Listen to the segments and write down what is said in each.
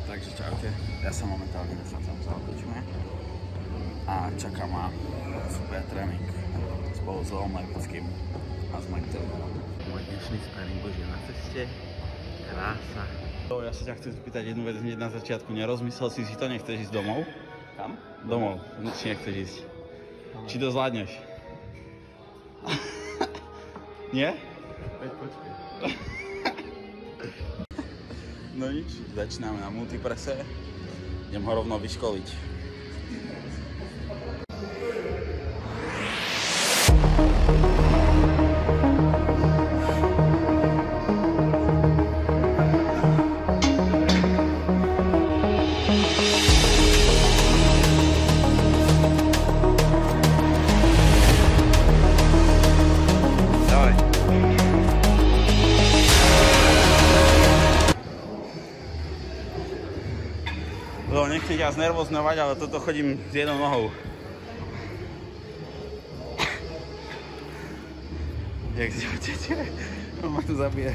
Takže čaute, ja sa momentálne nachádzam za otočme a čaká ma super tréning spolu s Leom Lepickým a s Mikeom. Môj dnešný sparing už je na ceste, krása. Ja sa ťa chcem spýtať jednu vec hneď na začiatku, nerozmyslel si to, nechceš ísť domov? Kam? Domov, či nechceš ísť. Či to zvládneš? Nie? Počkej. No nič, začíname na multiprese, idem ho rovno vyškoliť. Nechcem ťa znervozňovať, ale toto chodím s jednou nohou. Jak si ho tete, on ma tu zabije.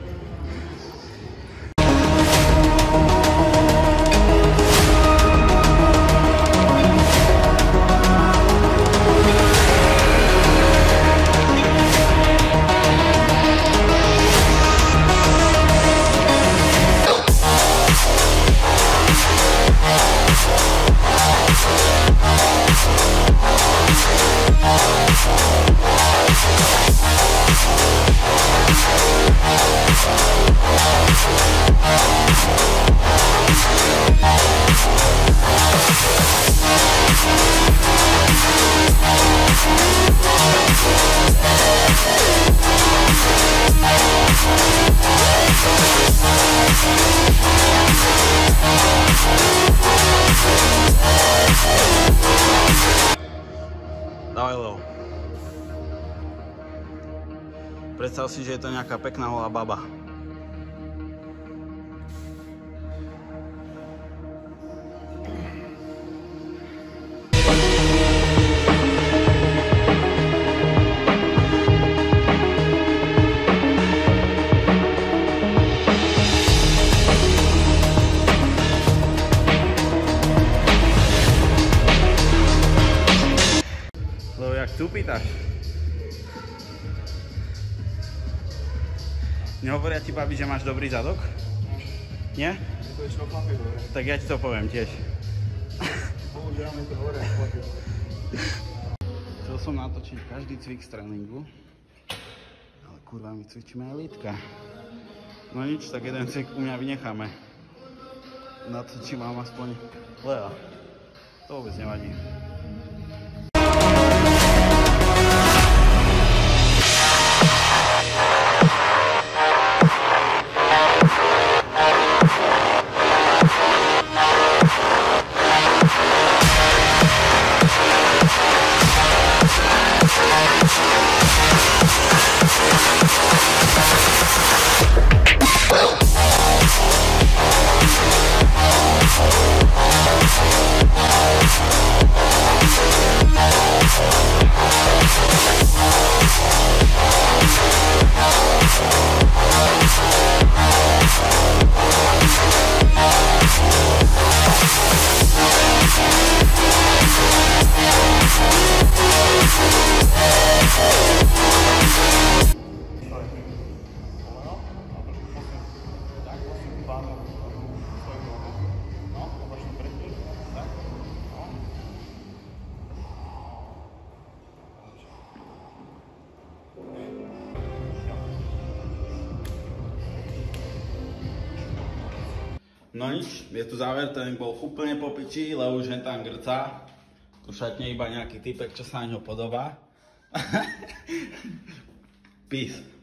Dávaj, Leo. Predstav si, že je to nejaká pekná holá baba. Jak tu pýtaš? Nehovoria ti babi, že máš dobrý zadok? Nie? Tak ja ti to poviem tiež. Chcel som natočiť každý cvik z tréningu, ale kurva, my cvičíme aj lítka. No nič, tak jeden cvik u mňa vynecháme. Natočím vám aspoň Lea. To vôbec nevadí. No nič, je tu záver, ten bol úplne po piči, lebo už tam grcá. Tu šatne iba nejaký typek, čo sa na ňo podobá. Peace.